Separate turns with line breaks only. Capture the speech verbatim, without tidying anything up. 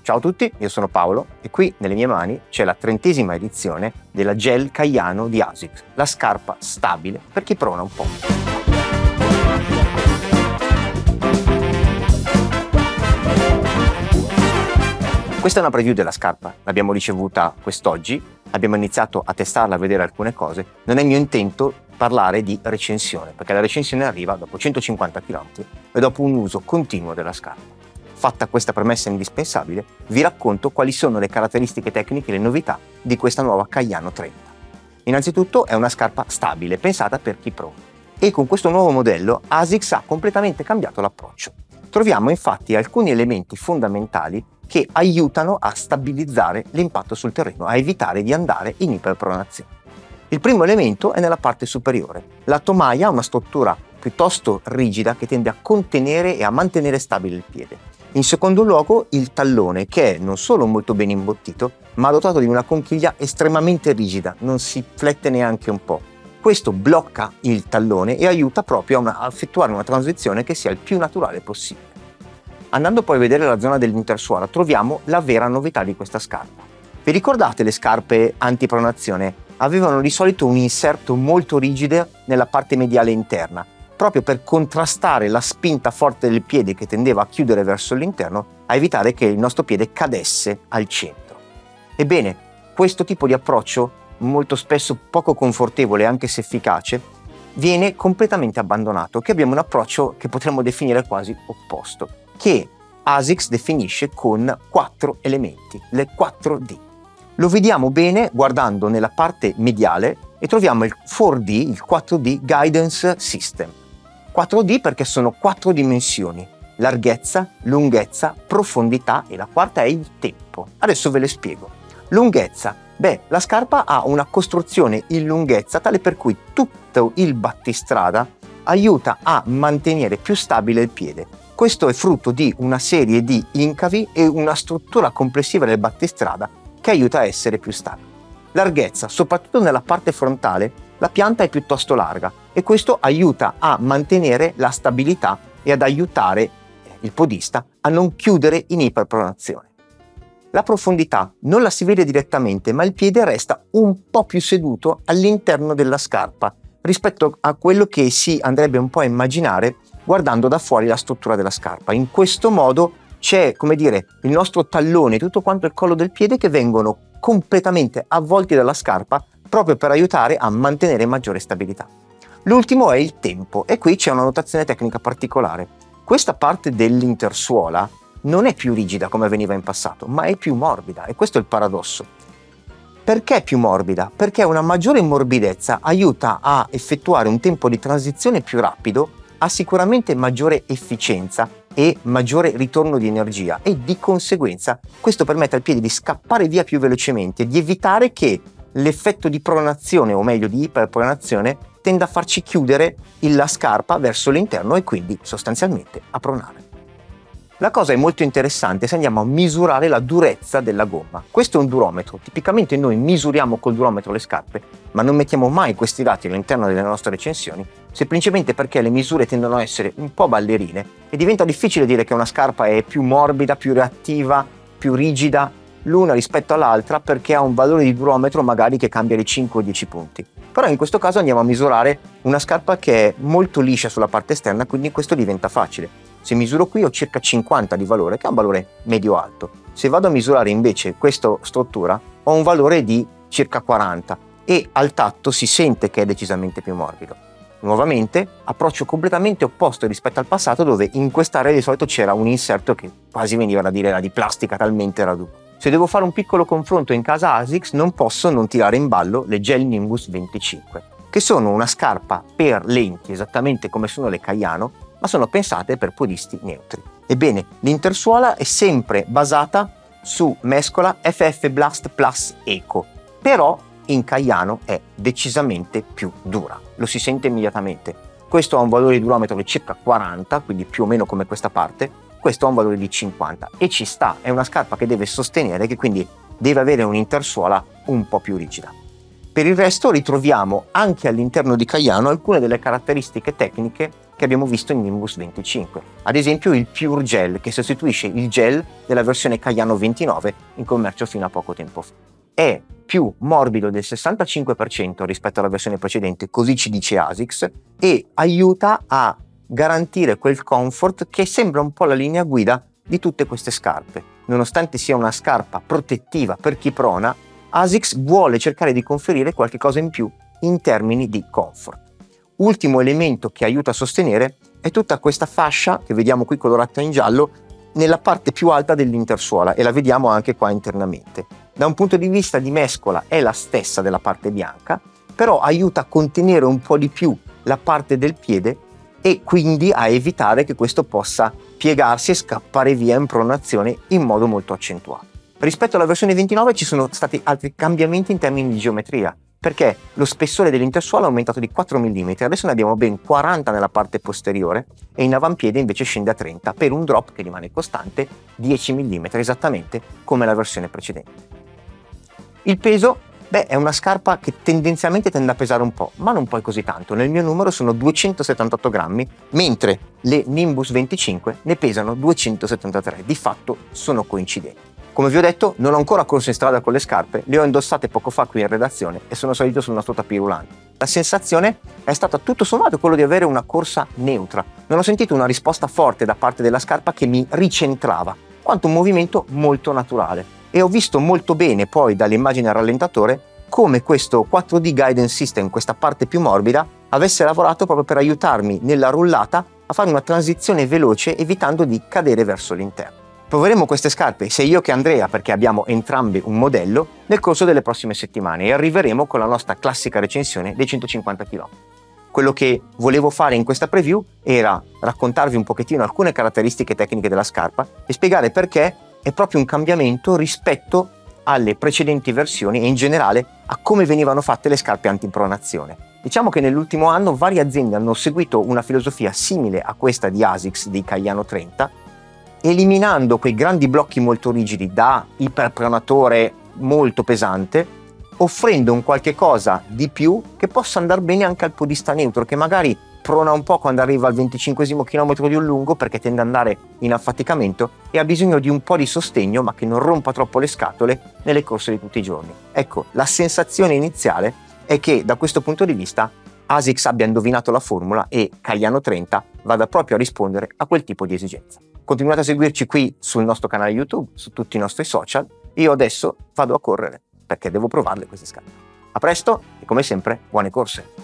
Ciao a tutti, io sono Paolo e qui nelle mie mani c'è la trentesima edizione della Gel Kayano di ASICS, la scarpa stabile per chi prona un po'. Questa è una preview della scarpa, l'abbiamo ricevuta quest'oggi, abbiamo iniziato a testarla, a vedere alcune cose. Non è mio intento parlare di recensione, perché la recensione arriva dopo centocinquanta chilometri e dopo un uso continuo della scarpa. Fatta questa premessa indispensabile, vi racconto quali sono le caratteristiche tecniche e le novità di questa nuova Kayano trenta. Innanzitutto è una scarpa stabile, pensata per chi prona. E con questo nuovo modello ASICS ha completamente cambiato l'approccio. Troviamo infatti alcuni elementi fondamentali che aiutano a stabilizzare l'impatto sul terreno, a evitare di andare in iperpronazione. Il primo elemento è nella parte superiore. La tomaia ha una struttura piuttosto rigida che tende a contenere e a mantenere stabile il piede. In secondo luogo il tallone, che è non solo molto ben imbottito, ma dotato di una conchiglia estremamente rigida, non si flette neanche un po'. Questo blocca il tallone e aiuta proprio a, una, a effettuare una transizione che sia il più naturale possibile. Andando poi a vedere la zona dell'intersuola, troviamo la vera novità di questa scarpa. Vi ricordate le scarpe antipronazione? Avevano di solito un inserto molto rigido nella parte mediale interna, proprio per contrastare la spinta forte del piede che tendeva a chiudere verso l'interno, a evitare che il nostro piede cadesse al centro. Ebbene, questo tipo di approccio, molto spesso poco confortevole anche se efficace, viene completamente abbandonato, che abbiamo un approccio che potremmo definire quasi opposto, che ASICS definisce con quattro elementi, le quattro D. Lo vediamo bene guardando nella parte mediale e troviamo il quattro D, il quattro D Guidance System. quattro D perché sono quattro dimensioni: larghezza, lunghezza, profondità e la quarta è il tempo. Adesso ve le spiego. Lunghezza. Beh, la scarpa ha una costruzione in lunghezza tale per cui tutto il battistrada aiuta a mantenere più stabile il piede. Questo è frutto di una serie di incavi e una struttura complessiva del battistrada che aiuta a essere più stabile. Larghezza, soprattutto nella parte frontale, la pianta è piuttosto larga e questo aiuta a mantenere la stabilità e ad aiutare il podista a non chiudere in iperpronazione. La profondità non la si vede direttamente, ma il piede resta un po' più seduto all'interno della scarpa rispetto a quello che si andrebbe un po' a immaginare guardando da fuori la struttura della scarpa. In questo modo c'è, come dire, il nostro tallone e tutto quanto il collo del piede che vengono completamente avvolti dalla scarpa proprio per aiutare a mantenere maggiore stabilità. L'ultimo è il tempo e qui c'è una notazione tecnica particolare. Questa parte dell'intersuola non è più rigida come avveniva in passato, ma è più morbida e questo è il paradosso. Perché è più morbida? Perché una maggiore morbidezza aiuta a effettuare un tempo di transizione più rapido, ha sicuramente maggiore efficienza e maggiore ritorno di energia e di conseguenza questo permette al piede di scappare via più velocemente, di evitare che l'effetto di pronazione, o meglio di iperpronazione, tende a farci chiudere la scarpa verso l'interno e quindi sostanzialmente a pronare. La cosa è molto interessante se andiamo a misurare la durezza della gomma. Questo è un durometro. Tipicamente noi misuriamo col durometro le scarpe, ma non mettiamo mai questi dati all'interno delle nostre recensioni, semplicemente perché le misure tendono a essere un po' ballerine e diventa difficile dire che una scarpa è più morbida, più reattiva, più rigida l'una rispetto all'altra perché ha un valore di durometro magari che cambia di cinque o dieci punti. Però in questo caso andiamo a misurare una scarpa che è molto liscia sulla parte esterna, quindi questo diventa facile. Se misuro qui ho circa cinquanta di valore, che è un valore medio-alto. Se vado a misurare invece questa struttura ho un valore di circa quaranta e al tatto si sente che è decisamente più morbido. Nuovamente, approccio completamente opposto rispetto al passato dove in quest'area di solito c'era un inserto che quasi veniva da dire era di plastica, talmente era duro. Se devo fare un piccolo confronto in casa ASICS non posso non tirare in ballo le Gel Nimbus venticinque, che sono una scarpa per lenti esattamente come sono le Kayano, ma sono pensate per podisti neutri. Ebbene, l'intersuola è sempre basata su mescola F F Blast Plus Eco, però in Kayano è decisamente più dura, lo si sente immediatamente. Questo ha un valore di durometro di circa quaranta, quindi più o meno come questa parte, questo ha un valore di cinquanta e ci sta, è una scarpa che deve sostenere, che quindi deve avere un'intersuola un po' più rigida. Per il resto ritroviamo anche all'interno di Kayano alcune delle caratteristiche tecniche che abbiamo visto in Nimbus venticinque. Ad esempio il Pure Gel, che sostituisce il gel della versione Cayano ventinove in commercio fino a poco tempo fa. È più morbido del sessantacinque per cento rispetto alla versione precedente, così ci dice ASICS, e aiuta a garantire quel comfort che sembra un po' la linea guida di tutte queste scarpe. Nonostante sia una scarpa protettiva per chi prona, ASICS vuole cercare di conferire qualche cosa in più in termini di comfort. Ultimo elemento che aiuta a sostenere è tutta questa fascia che vediamo qui colorata in giallo nella parte più alta dell'intersuola, e la vediamo anche qua internamente. Da un punto di vista di mescola è la stessa della parte bianca, però aiuta a contenere un po' di più la parte del piede e quindi a evitare che questo possa piegarsi e scappare via in pronazione in modo molto accentuato. Rispetto alla versione ventinove ci sono stati altri cambiamenti in termini di geometria, perché lo spessore dell'intersuola è aumentato di quattro millimetri, adesso ne abbiamo ben quaranta nella parte posteriore e in avampiede invece scende a trenta, per un drop che rimane costante dieci millimetri, esattamente come la versione precedente. Il peso, beh, è una scarpa che tendenzialmente tende a pesare un po', ma non poi così tanto. Nel mio numero sono duecentosettantotto grammi, mentre le Nimbus venticinque ne pesano duecentosettantatré, di fatto sono coincidenti. Come vi ho detto, non ho ancora corso in strada con le scarpe, le ho indossate poco fa qui in redazione e sono salito sul nostro tapis roulant. La sensazione è stata tutto sommato quello di avere una corsa neutra. Non ho sentito una risposta forte da parte della scarpa che mi ricentrava, quanto un movimento molto naturale. E ho visto molto bene poi dall'immagine al rallentatore come questo quattro D Guidance System, questa parte più morbida, avesse lavorato proprio per aiutarmi nella rullata a fare una transizione veloce evitando di cadere verso l'interno. Proveremo queste scarpe, sia io che Andrea, perché abbiamo entrambi un modello, nel corso delle prossime settimane e arriveremo con la nostra classica recensione dei centocinquanta chilometri. Quello che volevo fare in questa preview era raccontarvi un pochettino alcune caratteristiche tecniche della scarpa e spiegare perché è proprio un cambiamento rispetto alle precedenti versioni e in generale a come venivano fatte le scarpe antipronazione. Diciamo che nell'ultimo anno varie aziende hanno seguito una filosofia simile a questa di ASICS di Cayano trenta, eliminando quei grandi blocchi molto rigidi da iperpronatore molto pesante, offrendo un qualche cosa di più che possa andare bene anche al podista neutro, che magari prona un po' quando arriva al venticinquesimo chilometro di un lungo perché tende ad andare in affaticamento e ha bisogno di un po' di sostegno ma che non rompa troppo le scatole nelle corse di tutti i giorni. Ecco, la sensazione iniziale è che da questo punto di vista ASICS abbia indovinato la formula e Cayano trenta vada proprio a rispondere a quel tipo di esigenza. Continuate a seguirci qui sul nostro canale YouTube, su tutti i nostri social. Io adesso vado a correre perché devo provarle queste scarpe. A presto e come sempre buone corse!